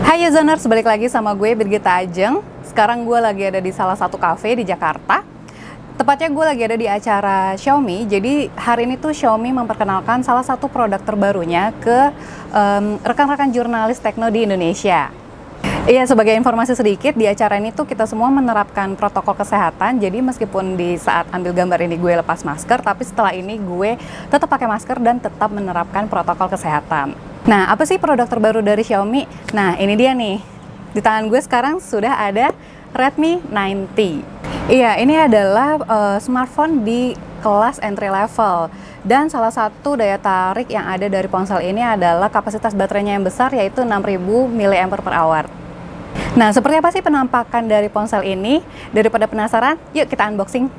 Hai Zoners, balik lagi sama gue Birgita Ajeng. Sekarang gue lagi ada di salah satu cafe di Jakarta. Tepatnya gue lagi ada di acara Xiaomi. Jadi hari ini tuh Xiaomi memperkenalkan salah satu produk terbarunya ke rekan-rekan jurnalis tekno di Indonesia. Iya, sebagai informasi sedikit, di acara ini tuh kita semua menerapkan protokol kesehatan. Jadi meskipun di saat ambil gambar ini gue lepas masker, tapi setelah ini gue tetap pakai masker dan tetap menerapkan protokol kesehatan. Nah, apa sih produk terbaru dari Xiaomi? Nah, ini dia nih. Di tangan gue sekarang sudah ada Redmi 9T. Iya, ini adalah smartphone di kelas entry level. Dan salah satu daya tarik yang ada dari ponsel ini adalah kapasitas baterainya yang besar, yaitu 6000 mAh. Nah, seperti apa sih penampakan dari ponsel ini? Daripada penasaran, yuk kita unboxing.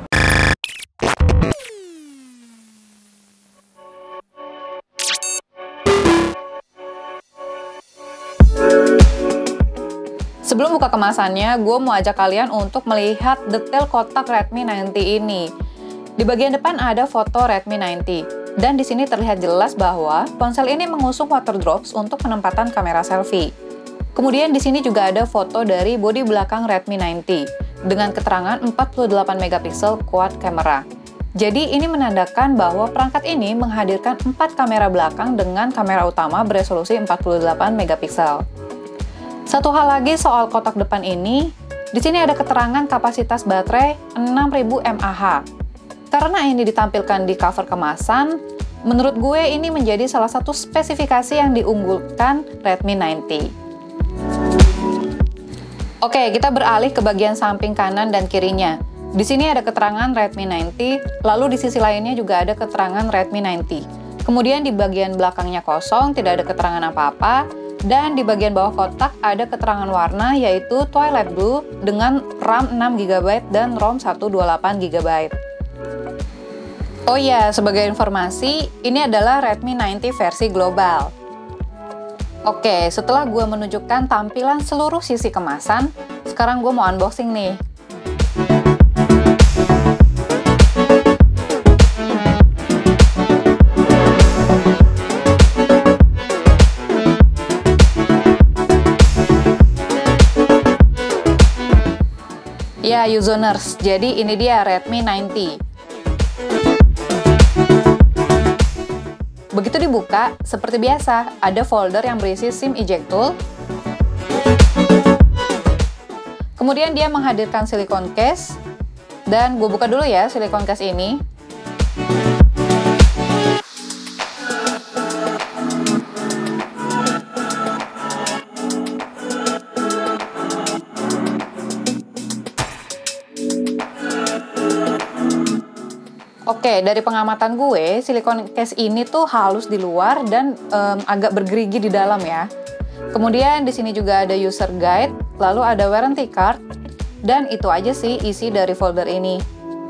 Sebelum buka kemasannya, gue mau ajak kalian untuk melihat detail kotak Redmi 9T ini. Di bagian depan ada foto Redmi 9T, dan di sini terlihat jelas bahwa ponsel ini mengusung water drops untuk penempatan kamera selfie. Kemudian di sini juga ada foto dari bodi belakang Redmi 9T dengan keterangan 48 megapiksel quad camera. Jadi ini menandakan bahwa perangkat ini menghadirkan 4 kamera belakang dengan kamera utama beresolusi 48 megapiksel. Satu hal lagi soal kotak depan ini, di sini ada keterangan kapasitas baterai 6000 mAh. Karena ini ditampilkan di cover kemasan, menurut gue ini menjadi salah satu spesifikasi yang diunggulkan Redmi 9T. Oke, kita beralih ke bagian samping kanan dan kirinya. Di sini ada keterangan Redmi 9T, lalu di sisi lainnya juga ada keterangan Redmi 9T. Kemudian di bagian belakangnya kosong, tidak ada keterangan apa-apa, dan di bagian bawah kotak ada keterangan warna yaitu Twilight Blue dengan RAM 6GB dan ROM 128GB. Oh iya, sebagai informasi, ini adalah Redmi 9T versi global. Oke, setelah gue menunjukkan tampilan seluruh sisi kemasan, sekarang gue mau unboxing nih. Ya, Uzoners, jadi ini dia Redmi 9T. Begitu dibuka, seperti biasa, ada folder yang berisi SIM eject tool. Kemudian dia menghadirkan silicone case. Dan gue buka dulu ya silicone case ini. Oke, dari pengamatan gue, silicone case ini tuh halus di luar dan agak bergerigi di dalam ya. Kemudian di sini juga ada user guide, lalu ada warranty card, dan itu aja sih isi dari folder ini.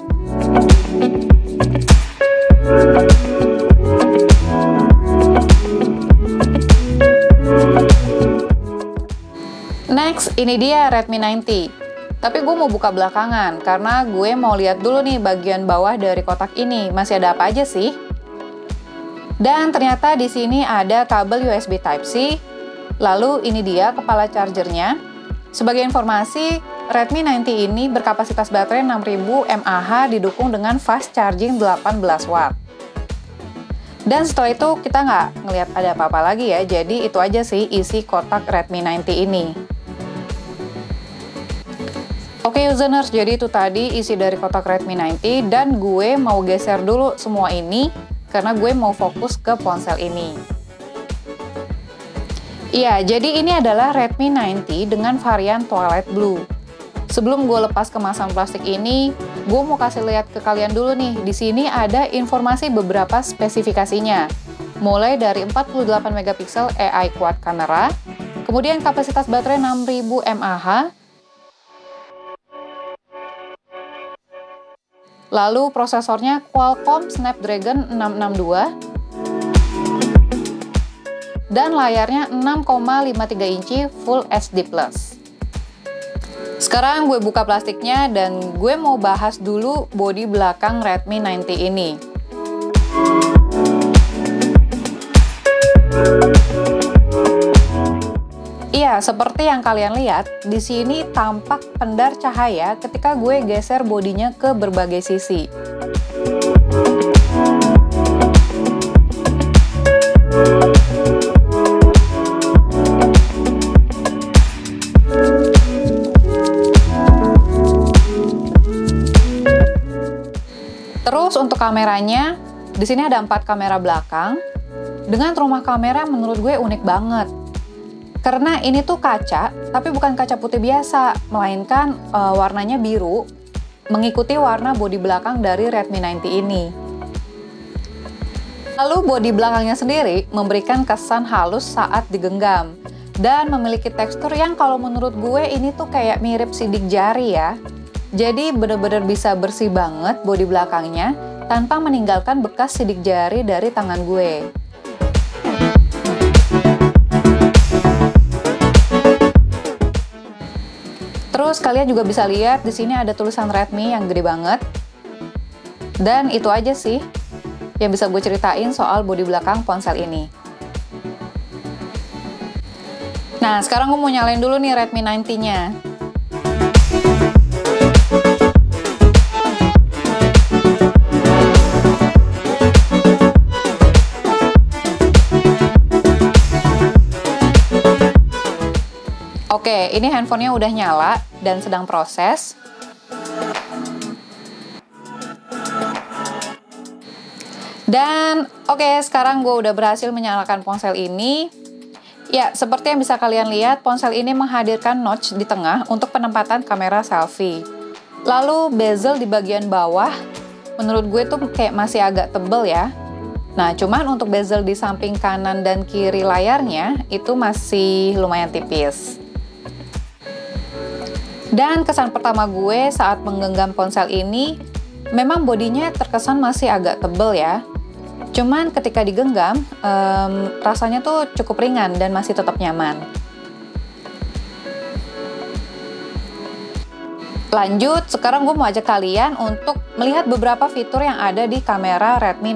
Next, ini dia Redmi 9T. Tapi gue mau buka belakangan, karena gue mau lihat dulu nih bagian bawah dari kotak ini, masih ada apa aja sih? Dan ternyata di sini ada kabel USB Type-C, lalu ini dia kepala chargernya. Sebagai informasi, Redmi 9T ini berkapasitas baterai 6000 mAh didukung dengan fast charging 18 watt. Dan setelah itu kita nggak ngelihat ada apa-apa lagi ya, jadi itu aja sih isi kotak Redmi 9T ini. Oke Uzoners, jadi itu tadi isi dari kotak Redmi 9T dan gue mau geser dulu semua ini karena gue mau fokus ke ponsel ini. Iya, jadi ini adalah Redmi 9T dengan varian Twilight Blue. Sebelum gue lepas kemasan plastik ini, gue mau kasih lihat ke kalian dulu nih. Di sini ada informasi beberapa spesifikasinya. Mulai dari 48 megapiksel AI quad camera, kemudian kapasitas baterai 6000 mAh, lalu prosesornya Qualcomm Snapdragon 662, dan layarnya 6,53 inci Full HD+. Sekarang gue buka plastiknya dan gue mau bahas dulu bodi belakang Redmi 9T ini. Iya, seperti yang kalian lihat, di sini tampak pendar cahaya ketika gue geser bodinya ke berbagai sisi. Terus untuk kameranya, di sini ada 4 kamera belakang dengan rumah kamera yang menurut gue unik banget. Karena ini tuh kaca, tapi bukan kaca putih biasa, melainkan warnanya biru, mengikuti warna bodi belakang dari Redmi 90 ini. Lalu bodi belakangnya sendiri memberikan kesan halus saat digenggam, dan memiliki tekstur yang kalau menurut gue ini tuh kayak mirip sidik jari ya. Jadi bener-bener bisa bersih banget bodi belakangnya, tanpa meninggalkan bekas sidik jari dari tangan gue. Terus kalian juga bisa lihat di sini ada tulisan Redmi yang gede banget. Dan itu aja sih yang bisa gue ceritain soal bodi belakang ponsel ini. Nah, sekarang gue mau nyalain dulu nih Redmi 90-nya. Oke, ini handphonenya udah nyala dan sedang proses. Dan oke, sekarang gue udah berhasil menyalakan ponsel ini. Ya, seperti yang bisa kalian lihat, ponsel ini menghadirkan notch di tengah untuk penempatan kamera selfie. Lalu bezel di bagian bawah, menurut gue tuh kayak masih agak tebel ya. Nah, cuman untuk bezel di samping kanan dan kiri layarnya, itu masih lumayan tipis. Dan kesan pertama gue saat menggenggam ponsel ini, memang bodinya terkesan masih agak tebel ya. Cuman ketika digenggam, rasanya tuh cukup ringan dan masih tetap nyaman. Lanjut, sekarang gue mau ajak kalian untuk melihat beberapa fitur yang ada di kamera Redmi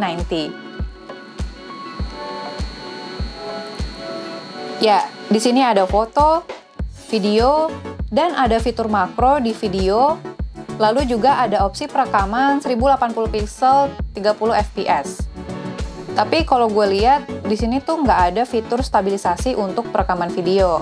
90. Ya, di sini ada foto, video, dan ada fitur makro di video. Lalu juga ada opsi perekaman 1080 pixel 30 fps. Tapi kalau gue lihat di sini tuh nggak ada fitur stabilisasi untuk perekaman video.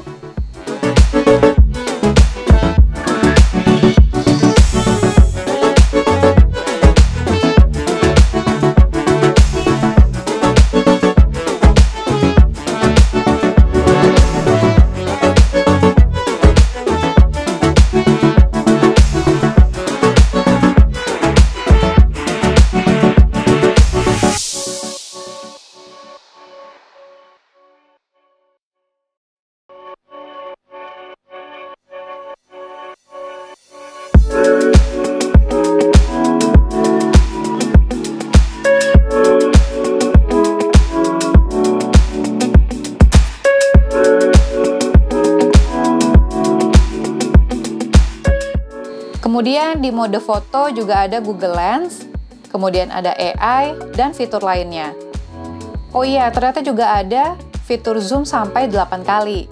Kemudian di mode foto juga ada Google Lens, kemudian ada AI, dan fitur lainnya. Oh iya, ternyata juga ada fitur zoom sampai 8 kali.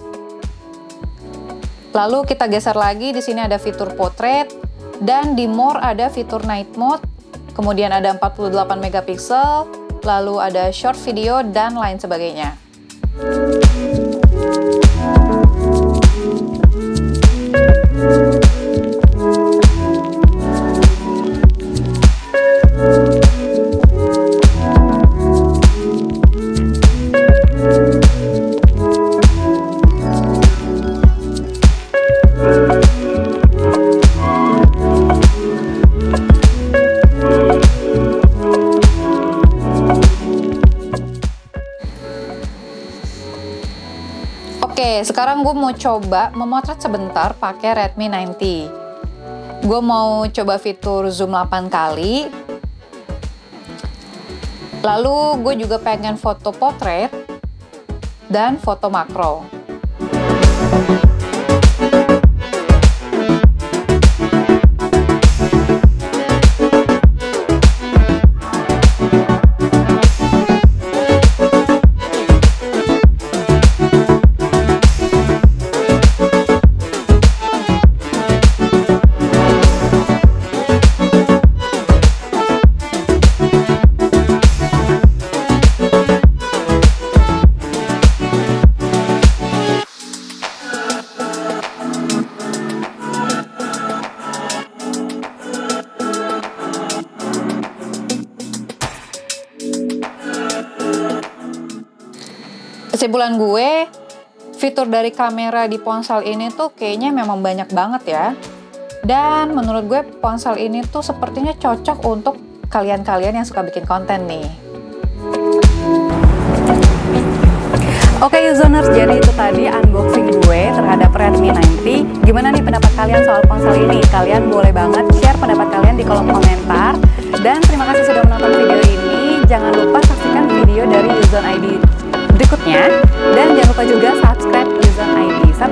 Lalu kita geser lagi, di sini ada fitur portrait, dan di more ada fitur night mode, kemudian ada 48 megapiksel, lalu ada short video, dan lain sebagainya. Oke, sekarang gue mau coba memotret sebentar pakai Redmi 90. Gue mau coba fitur zoom 8 kali. Lalu gue juga pengen foto potret dan foto makro. Kesimpulan gue, fitur dari kamera di ponsel ini tuh kayaknya memang banyak banget ya. Dan menurut gue ponsel ini tuh sepertinya cocok untuk kalian-kalian yang suka bikin konten nih. Oke Uzoners, jadi itu tadi unboxing gue terhadap Redmi 90. Gimana nih pendapat kalian soal ponsel ini? Kalian boleh banget share pendapat kalian di kolom komentar. Dan terima kasih sudah menonton video ini. Jangan lupa saksikan video dari Uzon ID berikutnya. Dan jangan lupa juga subscribe Uzon ID.